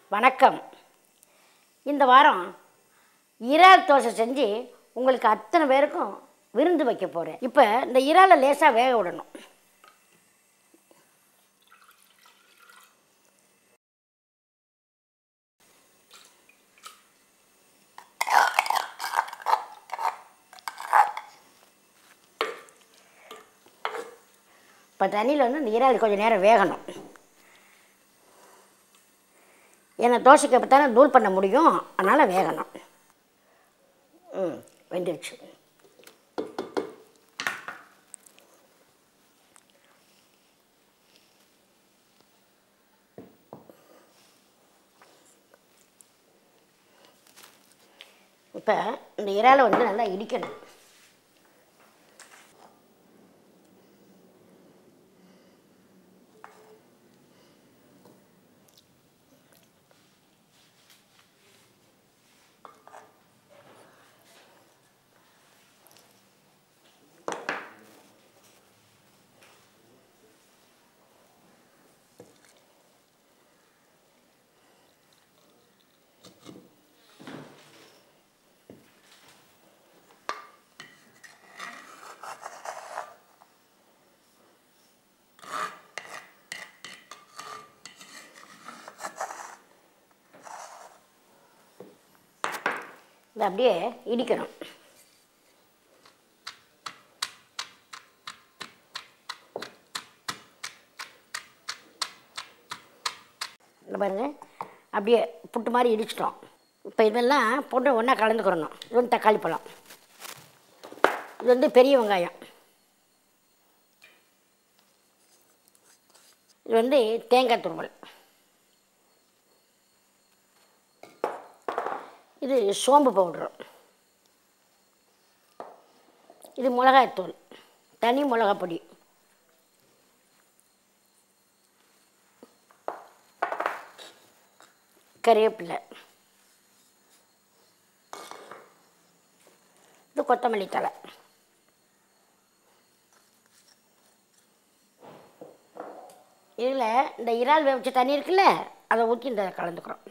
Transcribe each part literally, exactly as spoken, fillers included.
வணக்கம். இந்த வாரம் இறால் தோசை செஞ்சு உங்களுக்கு அத்தனை பேருக்கும் விருந்து வைக்க போகிறேன். இப்போ இந்த இறாலை லேசாக வேக விடணும். இப்போ தண்ணியில் வந்து இந்த இறால் கொஞ்சம் நேரம் வேகணும். ஏன்னா தோசைக்கு அப்போ தானே தூள் பண்ண முடியும், அதனால் வேகணும். ம் வெந்துருச்சு. இப்போ இந்த இறாலை வந்து நல்லா இடிக்கணும். இதை அப்படியே இடிக்கணும். இல்லை பாருங்கள், அப்படியே புட்டு மாதிரி இடிச்சிட்டோம். இப்போ இதெல்லாம் போட்டு ஒன்றா கலந்துக்கிறணும். இது வந்து தக்காளி பழம், இது வந்து பெரிய வெங்காயம், இது வந்து தேங்காய் துருவல், இது சோம்பு பவுட்ரு, இது மிளகாய்த்தூள், தனி மிளகாய் பொடி, கறிவேப்பிலை, இது கொத்தமல்லி தழை. இதில் இந்த இறால் வேவிச்ச தண்ணி இருக்குல்ல, அதை ஊற்றி இந்த கலந்துக்கிறோம்.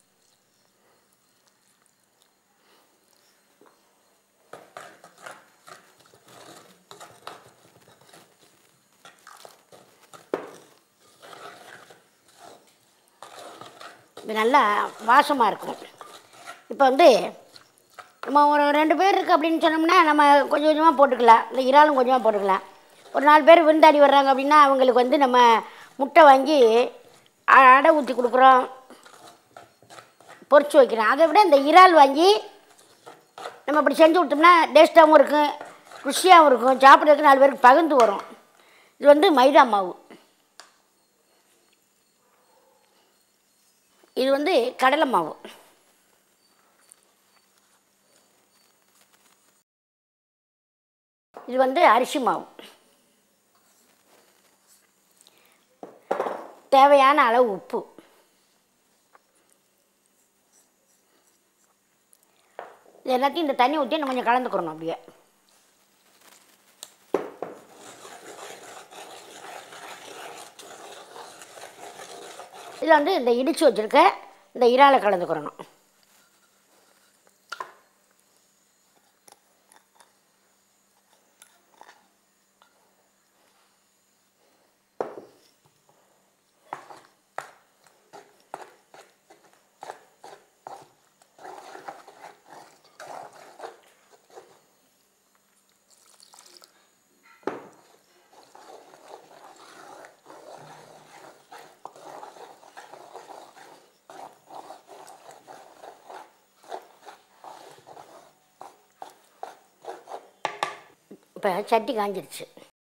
இது நல்லா வாசமாக இருக்கும். இப்போ வந்து நம்ம ஒரு ரெண்டு பேர் இருக்குது அப்படின்னு சொன்னோம்னா நம்ம கொஞ்சம் கொஞ்சமாக போட்டுக்கலாம். இந்த இறாலும் கொஞ்சமாக போட்டுக்கலாம். ஒரு நாலு பேர் விருந்தாடி வர்றாங்க அப்படின்னா அவங்களுக்கு வந்து நம்ம முட்டை வாங்கி அடை ஊற்றி கொடுக்குறோம், பொரிச்சு வைக்கிறோம். அதை விட இந்த இறால் வாங்கி நம்ம இப்படி செஞ்சு கொடுத்தோம்னா டேஸ்ட்டாகவும் இருக்கும், ருசியாகவும் இருக்கும், சாப்பிட்றதுக்கு நாலு பேருக்கு பகிர்ந்து வரும். இது வந்து மைதா மாவு, இது வந்து கடலை மாவு, இது வந்து அரிசி மாவு. தேவையான அளவு உப்பு, இது எல்லாத்தையும் இந்த தண்ணி ஊற்றி நம்ம கொஞ்சம் கலந்துக்கிறணும். அப்படியே இதில் வந்து இந்த இடித்து வச்சுருக்க இந்த இறாலை கலந்துக்கிறணும். இப்போ சட்டி காஞ்சிருச்சு.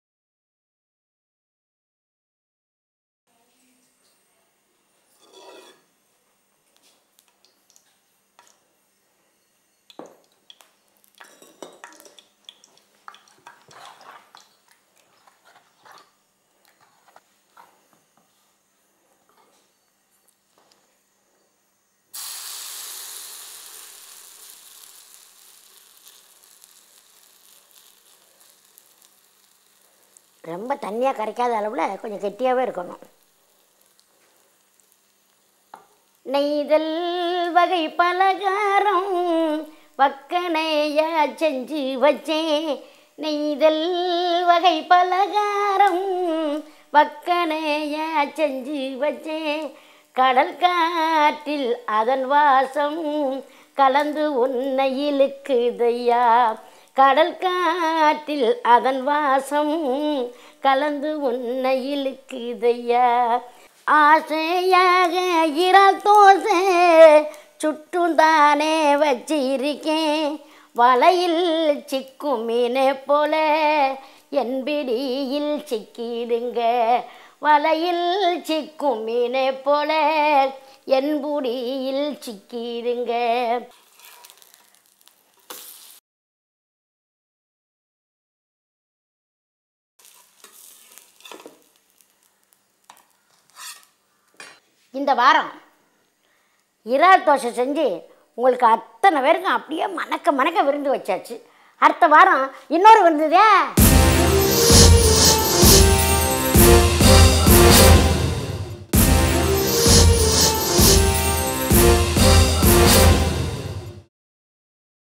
ரொம்ப தண்ணியாக கரைக்காத அளவில் கொஞ்சம் கெட்டியாகவே இருக்கணும். நெய்தல் வகை பலகாரம் வக்கனையா செஞ்சு வச்சேன். நெய்தல் வகை பலகாரம் வக்கனையா செஞ்சு வச்சேன். கடல் காற்றில் அதன் வாசம் கலந்து உன்னை இழுக்குதையா. கடல் காற்றில் அதன் வாசம் கலந்து உன்னை இழுக்குதையா. ஆசையாக இறால் தோசை சுட்டும் தானே வச்சிருக்கேன். வலையில் சிக்கும் மீனை போல என் பிடியில் சிக்கிடுங்க. வலையில் சிக்கும் மீனை போல என் புடியில் சிக்கிடுங்க. இந்த வாரம் இறால் தோசை செஞ்சு உங்களுக்கு அத்தனை பேருக்கும் அப்படியே மணக்க மணக்க விருந்து வச்சாச்சு. அடுத்த வாரம் இன்னொரு விருந்துதே.